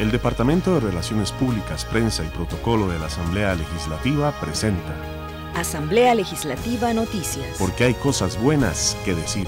El Departamento de Relaciones Públicas, Prensa y Protocolo de la Asamblea Legislativa presenta Asamblea Legislativa Noticias. Porque hay cosas buenas que decir.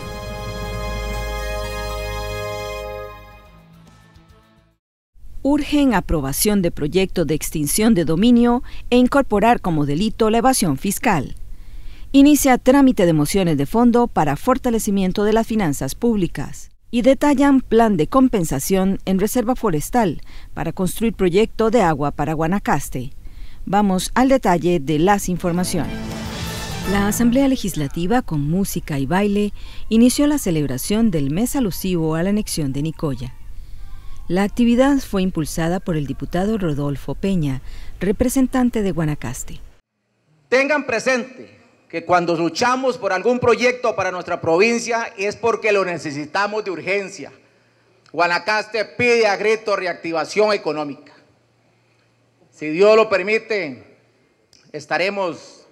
Urgen aprobación de proyecto de extinción de dominio e incorporar como delito la evasión fiscal. Inicia trámite de mociones de fondo para fortalecimiento de las finanzas públicas. Y detallan plan de compensación en reserva forestal para construir proyecto de agua para Guanacaste. Vamos al detalle de las informaciones. La Asamblea Legislativa, con música y baile, inició la celebración del mes alusivo a la anexión de Nicoya. La actividad fue impulsada por el diputado Rodolfo Peña, representante de Guanacaste. Tengan presente que cuando luchamos por algún proyecto para nuestra provincia es porque lo necesitamos de urgencia. Guanacaste pide a grito reactivación económica. Si Dios lo permite, estaremos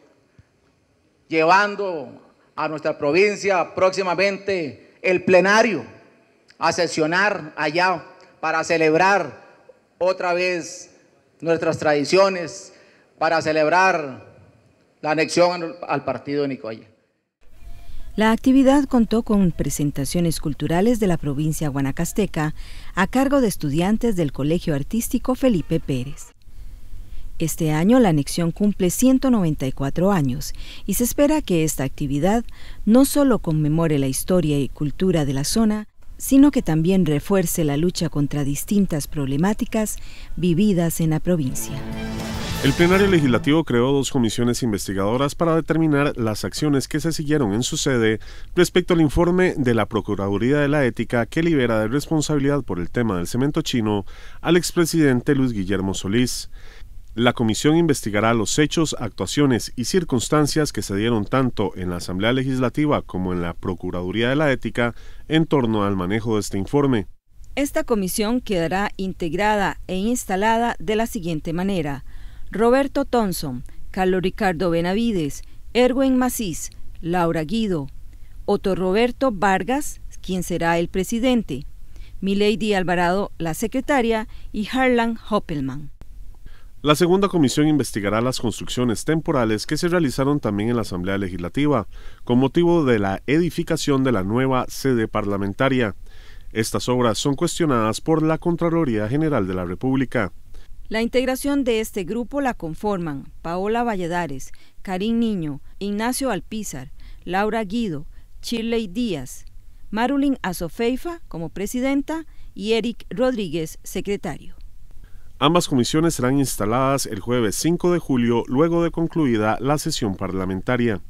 llevando a nuestra provincia próximamente el plenario a sesionar allá para celebrar otra vez nuestras tradiciones, para celebrar la anexión al partido de Nicoya. La actividad contó con presentaciones culturales de la provincia guanacasteca a cargo de estudiantes del Colegio Artístico Felipe Pérez. Este año la anexión cumple 194 años y se espera que esta actividad no solo conmemore la historia y cultura de la zona, sino que también refuerce la lucha contra distintas problemáticas vividas en la provincia. El plenario legislativo creó 2 comisiones investigadoras para determinar las acciones que se siguieron en su sede respecto al informe de la Procuraduría de la Ética que libera de responsabilidad por el tema del cemento chino al expresidente Luis Guillermo Solís. La comisión investigará los hechos, actuaciones y circunstancias que se dieron tanto en la Asamblea Legislativa como en la Procuraduría de la Ética en torno al manejo de este informe. Esta comisión quedará integrada e instalada de la siguiente manera: Roberto Thompson, Carlos Ricardo Benavides, Erwin Macís, Laura Guido, Otto Roberto Vargas, quien será el presidente, Milady Alvarado, la secretaria, y Harlan Hoppelman. La segunda comisión investigará las construcciones temporales que se realizaron también en la Asamblea Legislativa, con motivo de la edificación de la nueva sede parlamentaria. Estas obras son cuestionadas por la Contraloría General de la República. La integración de este grupo la conforman Paola Valladares, Karim Niño, Ignacio Alpizar, Laura Guido, Shirley Díaz, Marulín Azofeifa como presidenta y Eric Rodríguez, secretario. Ambas comisiones serán instaladas el jueves 5 de julio, luego de concluida la sesión parlamentaria.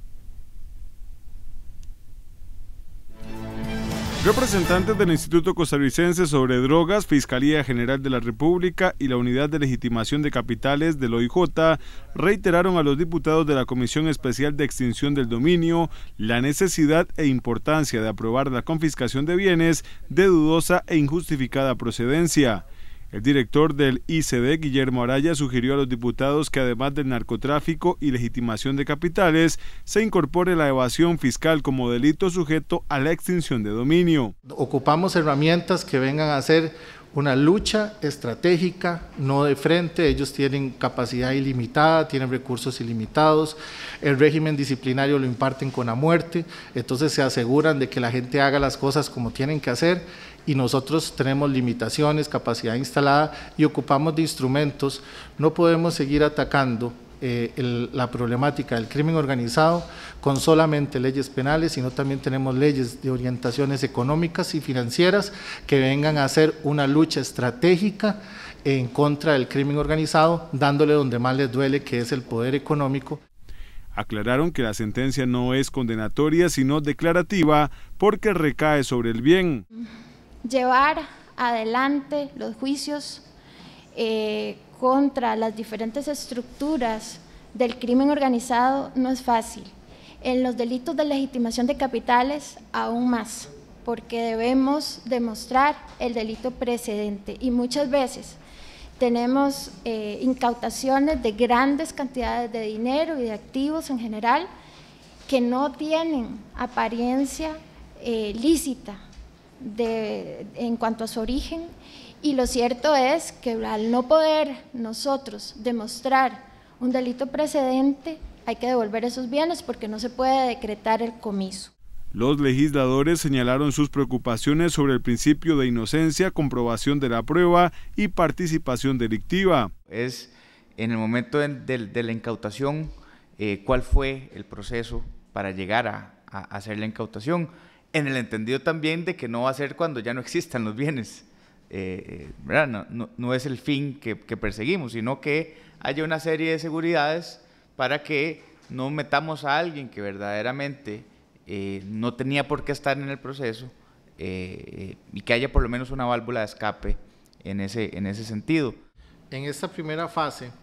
Representantes del Instituto Costarricense sobre Drogas, Fiscalía General de la República y la Unidad de Legitimación de Capitales del OIJ reiteraron a los diputados de la Comisión Especial de Extinción del Dominio la necesidad e importancia de aprobar la confiscación de bienes de dudosa e injustificada procedencia. El director del ICD, Guillermo Araya, sugirió a los diputados que además del narcotráfico y legitimación de capitales, se incorpore la evasión fiscal como delito sujeto a la extinción de dominio. Ocupamos herramientas que vengan a hacer una lucha estratégica, no de frente. Ellos tienen capacidad ilimitada, tienen recursos ilimitados, el régimen disciplinario lo imparten con la muerte, entonces se aseguran de que la gente haga las cosas como tienen que hacer, y nosotros tenemos limitaciones, capacidad instalada y ocupamos de instrumentos. No podemos seguir atacando la problemática del crimen organizado con solamente leyes penales, sino también tenemos leyes de orientaciones económicas y financieras que vengan a hacer una lucha estratégica en contra del crimen organizado, dándole donde más les duele, que es el poder económico. Aclararon que la sentencia no es condenatoria, sino declarativa, porque recae sobre el bien. Llevar adelante los juicios contra las diferentes estructuras del crimen organizado no es fácil. En los delitos de legitimación de capitales aún más, porque debemos demostrar el delito precedente y muchas veces tenemos incautaciones de grandes cantidades de dinero y de activos en general que no tienen apariencia lícita, en cuanto a su origen, y lo cierto es que al no poder nosotros demostrar un delito precedente, hay que devolver esos bienes porque no se puede decretar el comiso. Los legisladores señalaron sus preocupaciones sobre el principio de inocencia, comprobación de la prueba y participación delictiva. Es en el momento de la incautación, cuál fue el proceso para llegar a hacer la incautación, en el entendido también de que no va a ser cuando ya no existan los bienes. ¿Verdad? No es el fin que perseguimos, sino que haya una serie de seguridades para que no metamos a alguien que verdaderamente no tenía por qué estar en el proceso y que haya por lo menos una válvula de escape en ese sentido. En esta primera fase,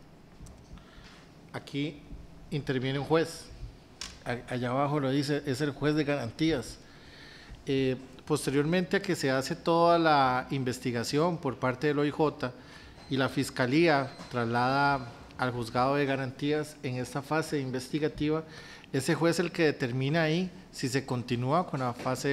aquí interviene un juez, allá abajo lo dice, es el juez de garantías. Posteriormente a que se hace toda la investigación por parte del OIJ y la Fiscalía traslada al juzgado de garantías en esta fase investigativa, ese juez es el que determina ahí si se continúa con la fase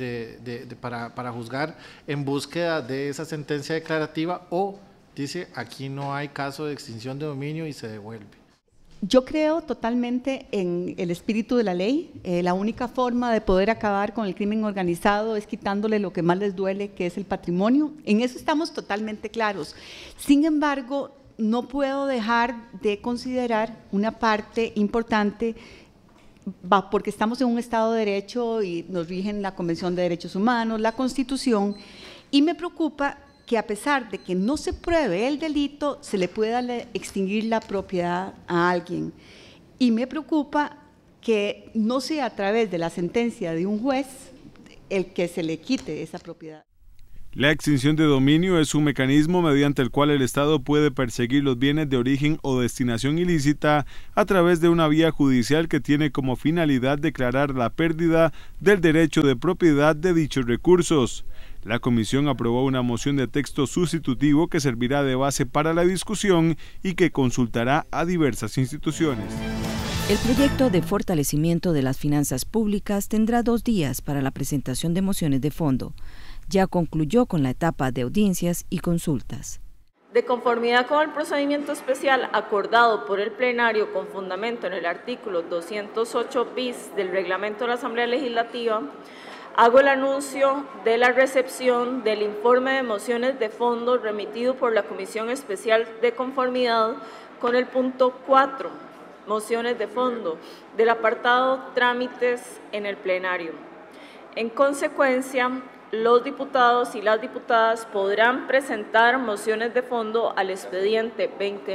para juzgar en búsqueda de esa sentencia declarativa o dice aquí no hay caso de extinción de dominio y se devuelve. Yo creo totalmente en el espíritu de la ley. La única forma de poder acabar con el crimen organizado es quitándole lo que más les duele, que es el patrimonio. En eso estamos totalmente claros. Sin embargo, no puedo dejar de considerar una parte importante, porque estamos en un Estado de Derecho y nos rigen la Convención de Derechos Humanos, la Constitución, y me preocupa que a pesar de que no se pruebe el delito, se le pueda extinguir la propiedad a alguien. Y me preocupa que no sea a través de la sentencia de un juez el que se le quite esa propiedad. La extinción de dominio es un mecanismo mediante el cual el Estado puede perseguir los bienes de origen o destinación ilícita a través de una vía judicial que tiene como finalidad declarar la pérdida del derecho de propiedad de dichos recursos. La comisión aprobó una moción de texto sustitutivo que servirá de base para la discusión y que consultará a diversas instituciones. El proyecto de fortalecimiento de las finanzas públicas tendrá 2 días para la presentación de mociones de fondo. Ya concluyó con la etapa de audiencias y consultas. De conformidad con el procedimiento especial acordado por el plenario con fundamento en el artículo 208 bis del reglamento de la Asamblea Legislativa, hago el anuncio de la recepción del informe de mociones de fondo remitido por la Comisión Especial de Conformidad con el punto 4, mociones de fondo, del apartado trámites en el plenario. En consecuencia, los diputados y las diputadas podrán presentar mociones de fondo al expediente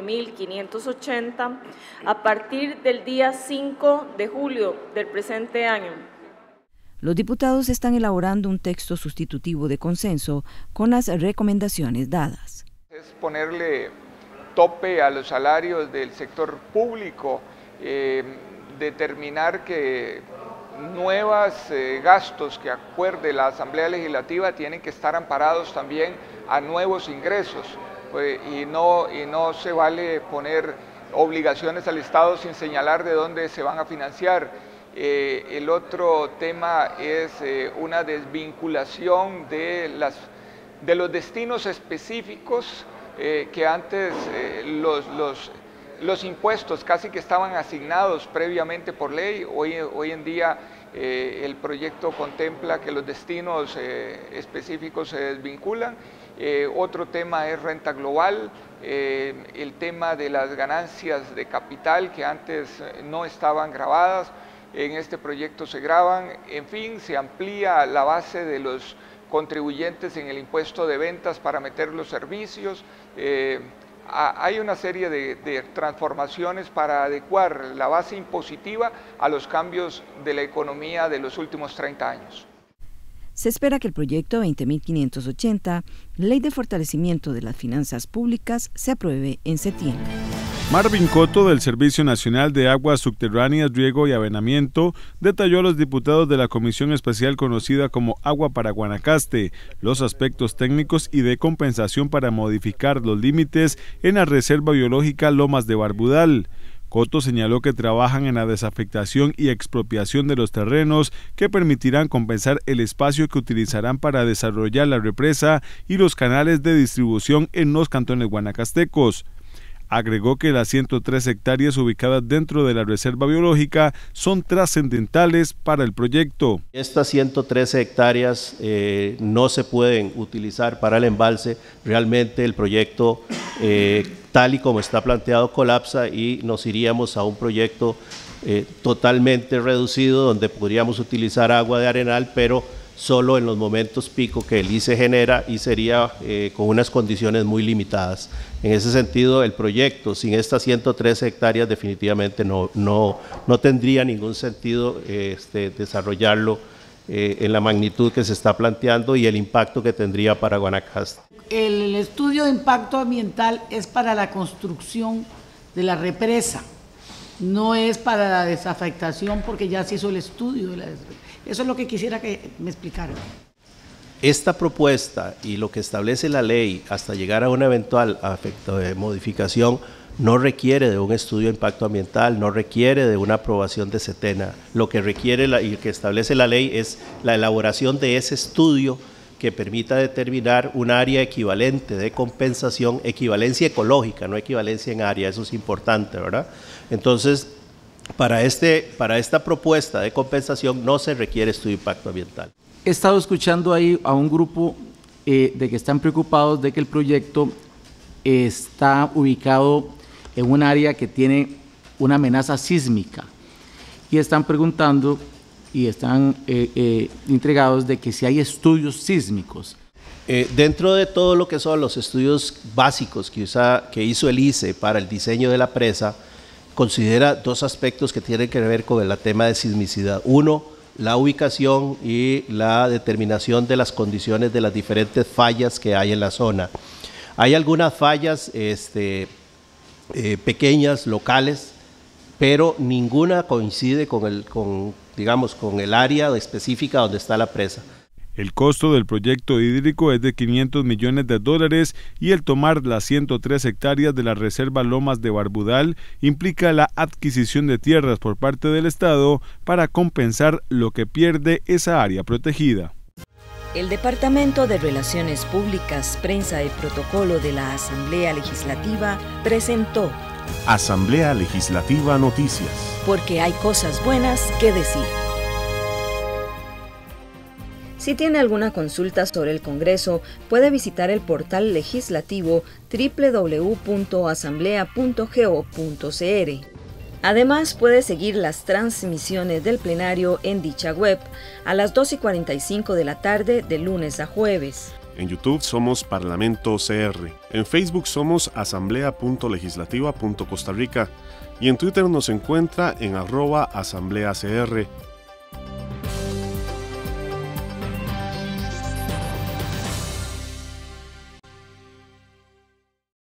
20.580 a partir del día 5 de julio del presente año. Los diputados están elaborando un texto sustitutivo de consenso con las recomendaciones dadas. Es ponerle tope a los salarios del sector público, determinar que nuevos gastos que acuerde la Asamblea Legislativa tienen que estar amparados también a nuevos ingresos, y no se vale poner obligaciones al Estado sin señalar de dónde se van a financiar. El otro tema es una desvinculación de los destinos específicos que antes los impuestos casi que estaban asignados previamente por ley. Hoy en día el proyecto contempla que los destinos específicos se desvinculan. Otro tema es renta global, el tema de las ganancias de capital que antes no estaban grabadas, en este proyecto se graban. En fin, se amplía la base de los contribuyentes en el impuesto de ventas para meter los servicios. Hay una serie de transformaciones para adecuar la base impositiva a los cambios de la economía de los últimos 30 años. Se espera que el proyecto 20.580, Ley de Fortalecimiento de las Finanzas Públicas, se apruebe en septiembre. Marvin Coto, del Servicio Nacional de Aguas Subterráneas, Riego y Avenamiento, detalló a los diputados de la comisión especial conocida como Agua para Guanacaste los aspectos técnicos y de compensación para modificar los límites en la Reserva Biológica Lomas de Barbudal. Coto señaló que trabajan en la desafectación y expropiación de los terrenos que permitirán compensar el espacio que utilizarán para desarrollar la represa y los canales de distribución en los cantones guanacastecos. Agregó que las 103 hectáreas ubicadas dentro de la reserva biológica son trascendentales para el proyecto. Estas 113 hectáreas no se pueden utilizar para el embalse. Realmente el proyecto, tal y como está planteado, colapsa y nos iríamos a un proyecto totalmente reducido donde podríamos utilizar agua de arenal, pero solo en los momentos pico que el ICE genera y sería con unas condiciones muy limitadas. En ese sentido, el proyecto sin estas 113 hectáreas definitivamente no tendría ningún sentido desarrollarlo en la magnitud que se está planteando y el impacto que tendría para Guanacaste. El estudio de impacto ambiental es para la construcción de la represa, no es para la desafectación porque ya se hizo el estudio de la desafectación. Eso es lo que quisiera que me explicaran. Esta propuesta y lo que establece la ley hasta llegar a una eventual modificación no requiere de un estudio de impacto ambiental, no requiere de una aprobación de SETENA. Lo que requiere y que establece la ley es la elaboración de ese estudio que permita determinar un área equivalente de compensación, equivalencia ecológica, no equivalencia en área, eso es importante, ¿verdad? Entonces, para esta propuesta de compensación no se requiere estudio de impacto ambiental. He estado escuchando ahí a un grupo de que están preocupados de que el proyecto está ubicado en un área que tiene una amenaza sísmica y están preguntando y están intrigados de que si hay estudios sísmicos. Dentro de todo lo que son los estudios básicos que hizo el ICE para el diseño de la presa, considera dos aspectos que tienen que ver con el tema de sismicidad. Uno, la ubicación y la determinación de las condiciones de las diferentes fallas que hay en la zona. Hay algunas fallas pequeñas, locales, pero ninguna coincide con el área específica donde está la presa. El costo del proyecto hídrico es de $500 millones y el tomar las 103 hectáreas de la reserva Lomas de Barbudal implica la adquisición de tierras por parte del Estado para compensar lo que pierde esa área protegida. El Departamento de Relaciones Públicas, Prensa y Protocolo de la Asamblea Legislativa presentó Asamblea Legislativa Noticias. Porque hay cosas buenas que decir. Si tiene alguna consulta sobre el Congreso, puede visitar el portal legislativo www.asamblea.go.cr. Además, puede seguir las transmisiones del plenario en dicha web a las 2:45 de la tarde de lunes a jueves. En YouTube somos Parlamento CR, en Facebook somos asamblea.legislativa.Costa Rica y en Twitter nos encuentra en @asambleacr.